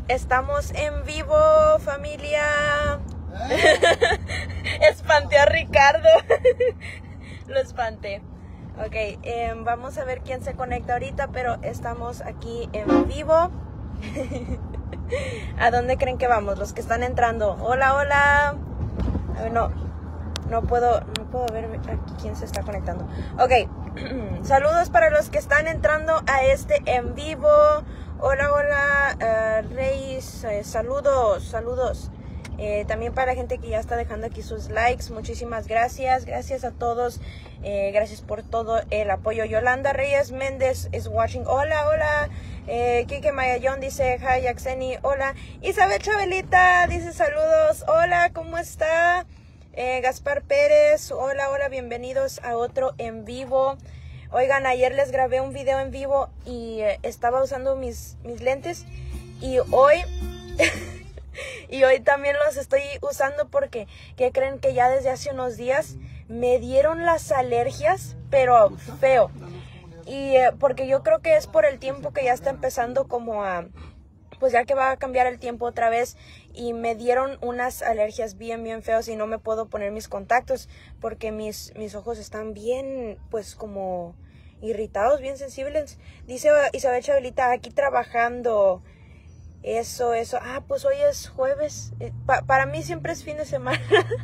Estamos en vivo, familia. Espanté a Ricardo. Lo espanté. Ok, vamos a ver quién se conecta ahorita, pero estamos aquí en vivo. ¿A dónde creen que vamos? Los que están entrando. Hola, hola. A ver, no puedo ver aquí quién se está conectando. Ok, saludos para los que están entrando a este en vivo. Hola, hola, Reyes, saludos. También para la gente que ya está dejando aquí sus likes, muchísimas gracias. Gracias a todos, gracias por todo el apoyo. Yolanda Reyes Méndez is watching. Hola. Kike Mayayón dice hi, Yaxeni. Hola. Isabel Chabelita dice saludos. Hola, ¿cómo está? Gaspar Pérez, hola, bienvenidos a otro en vivo. Oigan, ayer les grabé un video en vivo y estaba usando mis lentes y hoy también los estoy usando porque, ¿qué creen? Que ya desde hace unos días me dieron las alergias, pero feo. Y porque yo creo que es por el tiempo que ya está empezando como a... Pues ya que va a cambiar el tiempo otra vez y me dieron unas alergias bien feos y no me puedo poner mis contactos porque mis ojos están bien, pues como irritados, bien sensibles. Dice Isabel Chabelita, aquí trabajando. Eso. Ah, pues hoy es jueves. Para mí siempre es fin de semana.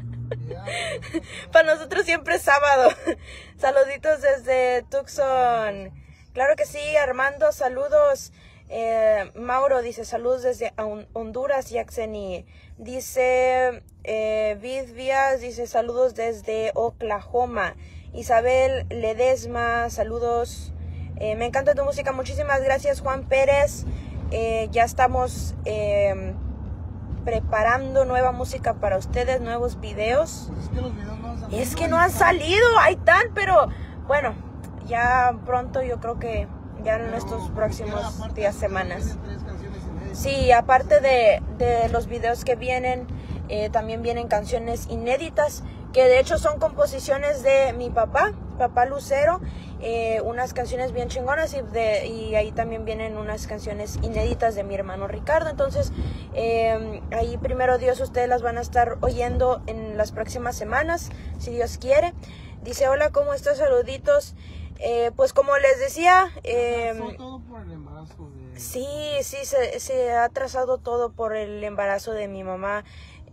Para nosotros siempre es sábado. Saluditos desde Tucson. Claro que sí, Armando, saludos. Mauro dice saludos desde Honduras, Yaxeni. Dice Vid Vías, dice saludos desde Oklahoma. Isabel Ledesma, saludos. Me encanta tu música, muchísimas gracias. Juan Pérez, ya estamos preparando nueva música para ustedes, nuevos videos. Es que no han salido, hay tan, pero bueno, ya pronto yo creo que ya en estos próximos días, semanas. Sí, aparte de los videos que vienen, también vienen canciones inéditas, que de hecho son composiciones de mi papá Lucero, unas canciones bien chingonas y ahí también vienen unas canciones inéditas de mi hermano Ricardo. Entonces, ahí primero Dios, ustedes las van a estar oyendo en las próximas semanas, si Dios quiere. Dice, hola, ¿cómo estás? Saluditos. Pues como les decía, todo por el embarazo de... Sí, se ha atrasado todo por el embarazo de mi mamá.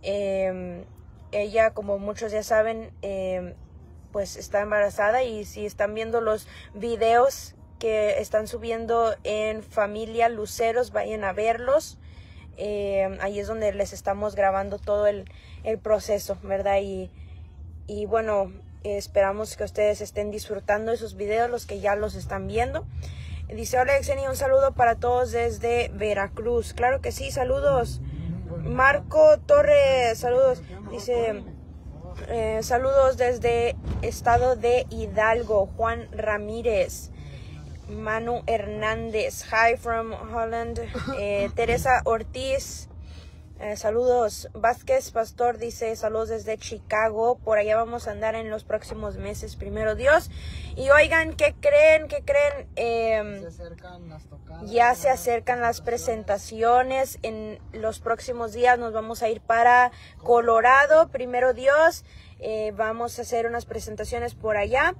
Ella, como muchos ya saben, pues está embarazada, y si están viendo los videos que están subiendo en Familia Luceros, vayan a verlos. Ahí es donde les estamos grabando todo el proceso, ¿verdad? Y bueno, esperamos que ustedes estén disfrutando esos videos, los que ya los están viendo. Dice, hola Yaxeni, un saludo para todos desde Veracruz. Claro que sí, saludos. Marco Torres, saludos. Dice, saludos desde estado de Hidalgo. Juan Ramírez. Manu Hernández, hi from Holland. Teresa Ortiz, saludos. Vázquez Pastor dice saludos desde Chicago. Por allá vamos a andar en los próximos meses, primero Dios. Y oigan, ¿qué creen? Se acercan las tocadas, ya se acercan las presentaciones. En los próximos días nos vamos a ir para Colorado, primero Dios. Vamos a hacer unas presentaciones por allá.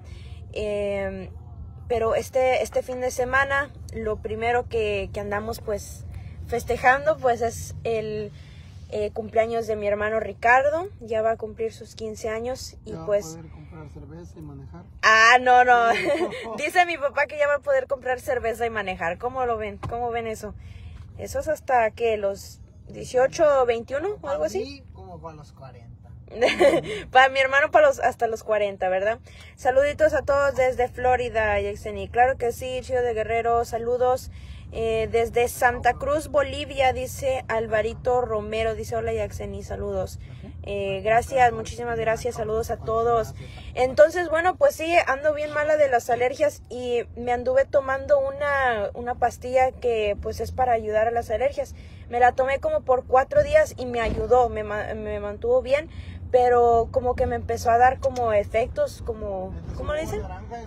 Pero este fin de semana, lo primero que andamos pues festejando pues es el cumpleaños de mi hermano Ricardo. Ya va a cumplir sus 15 años y ¿Ya pues... va a poder comprar cerveza y manejar? Ah, no. Dice mi papá que ya va a poder comprar cerveza y manejar. ¿Cómo lo ven? ¿Cómo ven eso? Eso es hasta que los 18 o 21 o algo así. Como para los 40. Para mi hermano hasta los 40, ¿verdad? Saluditos a todos desde Florida, Yaxeni. Claro que sí, Chido de Guerrero, saludos. Desde Santa Cruz, Bolivia, dice Alvarito Romero, dice hola Yaxeni, saludos. Gracias, muchísimas gracias, saludos a todos. Entonces, bueno, pues sí, ando bien mala de las alergias y me anduve tomando una pastilla que pues es para ayudar a las alergias. Me la tomé como por 4 días y me ayudó, me mantuvo bien, pero como que me empezó a dar como efectos, como, ¿cómo le dicen?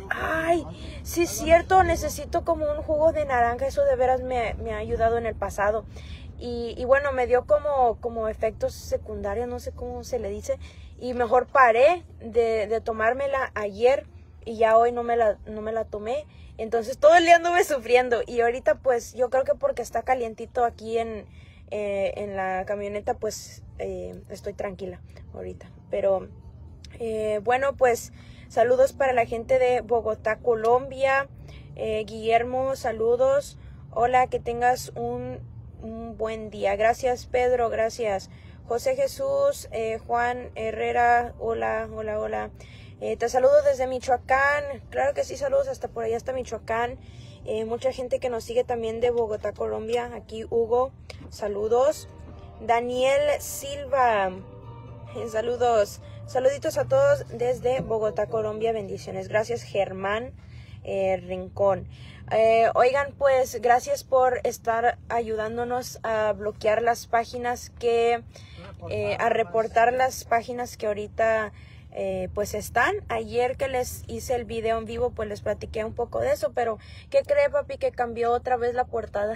Ay, sí es cierto, necesito como un jugo de naranja, eso de veras me ha ayudado en el pasado. Y bueno, me dio como efectos secundarios, no sé cómo se le dice. Y mejor paré de tomármela ayer y ya hoy no me la tomé. Entonces todo el día anduve sufriendo. Y ahorita pues yo creo que porque está calientito aquí en la camioneta, pues estoy tranquila ahorita. Pero bueno, pues saludos para la gente de Bogotá, Colombia. Guillermo, saludos. Hola, que tengas un buen día. Gracias, Pedro, gracias. José Jesús, Juan Herrera, hola. Te saludo desde Michoacán. Claro que sí, saludos hasta por allá, hasta Michoacán. Mucha gente que nos sigue también de Bogotá, Colombia. Aquí Hugo, saludos. Daniel Silva, saludos. Saluditos a todos desde Bogotá, Colombia. Bendiciones. Gracias, Germán Rincón. Oigan, pues gracias por estar ayudándonos a bloquear las páginas a reportar las páginas que ahorita pues están. Ayer que les hice el video en vivo, pues les platiqué un poco de eso, pero ¿qué cree, papi? Que cambió otra vez la portada.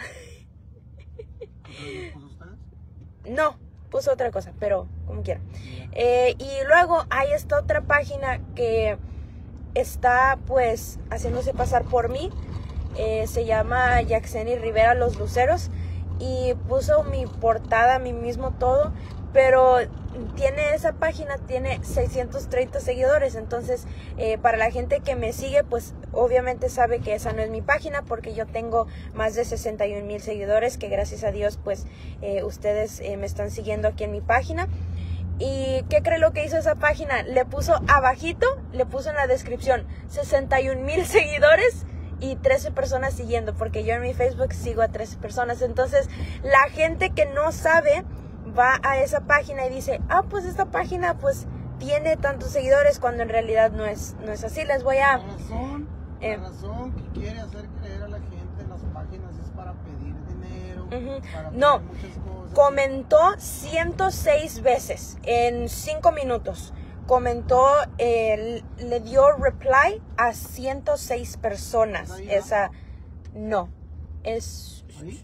No, puso otra cosa, pero como quiera. Y luego hay esta otra página que está pues haciéndose pasar por mí. Se llama Yaxeni Rivera Los Luceros y puso mi portada, a mí mismo todo, pero esa página tiene 630 seguidores. Entonces para la gente que me sigue, pues obviamente sabe que esa no es mi página, porque yo tengo más de 61,000 seguidores, que gracias a Dios pues ustedes me están siguiendo aquí en mi página. ¿Y qué cree lo que hizo esa página? Le puso abajito, le puso en la descripción 61,000 seguidores y 13 personas siguiendo, porque yo en mi Facebook sigo a 13 personas. Entonces la gente que no sabe va a esa página y dice, pues esta página pues tiene tantos seguidores, cuando en realidad no es así. Les voy a... La razón que quiere hacer creer a la gente en las páginas es para pedir dinero, para no, muchas cosas. Comentó 106 veces en 5 minutos. Comentó, le dio reply a 106 personas. Esa, no, es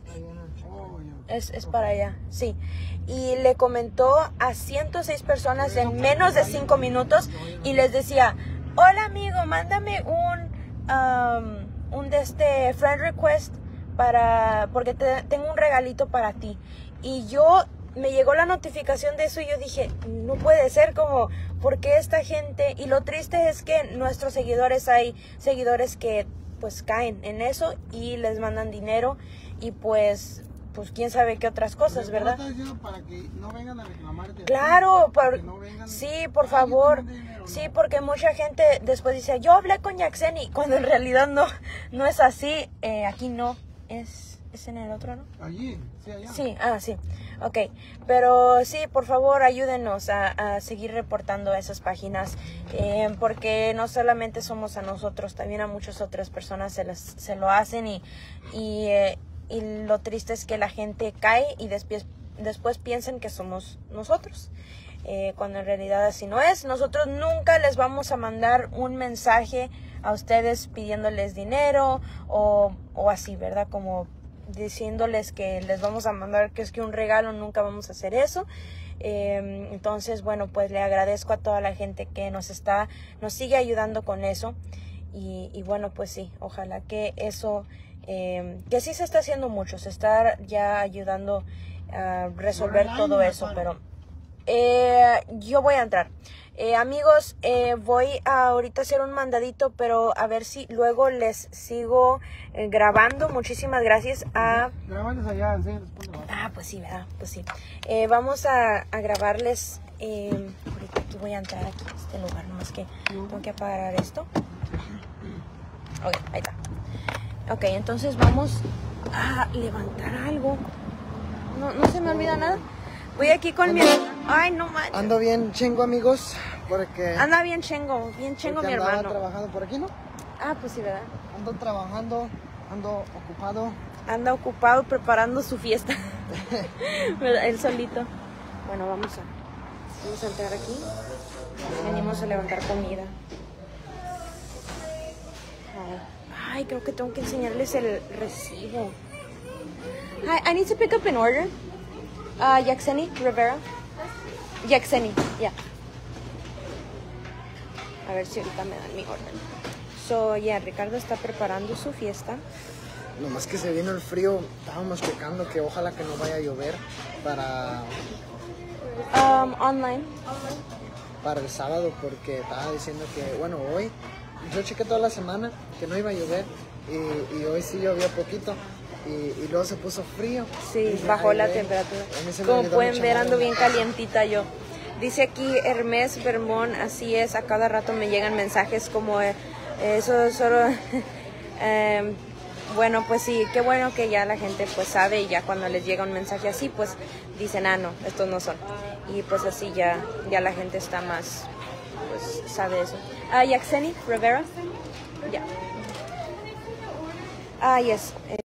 para allá, sí. Y le comentó a 106 personas en menos de 5 minutos y les decía, hola amigo, mándame un friend request porque tengo un regalito para ti. Y me llegó la notificación de eso y yo dije, no puede ser, como, ¿por qué esta gente? Y lo triste es que nuestros seguidores, hay seguidores que pues caen en eso y les mandan dinero y pues quién sabe qué otras cosas, ¿verdad? Para que no vengan a reclamarte. Claro, no vengan, sí, por favor. Sí, porque mucha gente después dice, yo hablé con Yaxeni, cuando en realidad no es así. Aquí no, es en el otro, ¿no? Allí, sí, allá. Sí, sí, ok. Pero sí, por favor, ayúdenos a seguir reportando esas páginas, porque no solamente somos a nosotros, también a muchas otras personas se lo hacen y lo triste es que la gente cae y después piensan que somos nosotros, cuando en realidad así no es. Nosotros nunca les vamos a mandar un mensaje a ustedes pidiéndoles dinero o así, ¿verdad? Como diciéndoles que les vamos a mandar que es que un regalo, nunca vamos a hacer eso. Entonces, bueno, pues le agradezco a toda la gente que nos sigue ayudando con eso. Y bueno, pues sí, ojalá que eso, que sí se está haciendo mucho, se está ya ayudando a resolver todo eso, pero yo voy a entrar. Amigos, voy a ahorita hacer un mandadito, pero a ver si luego les sigo grabando. Muchísimas gracias Grábales allá, pues sí, ¿verdad? Pues sí. Vamos a grabarles. Ahorita aquí voy a entrar aquí a este lugar, nomás que tengo que apagar esto. Ok, ahí está. Ok, entonces vamos a levantar algo. No se me olvida nada. Voy aquí con mi... Ay, no manches. Ando bien chingo, amigos, porque... Anda bien chingo mi hermano. Trabajando por aquí, ¿no? Pues sí, ¿verdad? Ando trabajando, ando ocupado. Anda ocupado preparando su fiesta. Él solito. Bueno, vamos a entrar aquí. Venimos a levantar comida. Ay, creo que tengo que enseñarles el recibo. Hi, I need to pick up an order. Yaxeni Rivera. Yaxeni, yeah. A ver si ahorita me dan mi orden. So, yeah, Ricardo está preparando su fiesta. Nomás que se vino el frío, estábamos checando que ojalá que no vaya a llover para Online. para el sábado, porque estaba diciendo que, bueno, hoy yo chequé toda la semana que no iba a llover y hoy sí llovió poquito y luego se puso frío. Sí, dije, bajó ay, la güey, temperatura. a mí se me Como olvidó pueden mi ver, ando chamarra. bien calientita yo. Dice aquí Hermes Vermont, así es, a cada rato me llegan mensajes como eso solo... bueno, pues sí, qué bueno que ya la gente pues sabe y ya cuando les llega un mensaje así, pues dicen, no, estos no son. Y pues así ya la gente está más, pues sabe eso. Yaxeni Rivera, ya. Yes.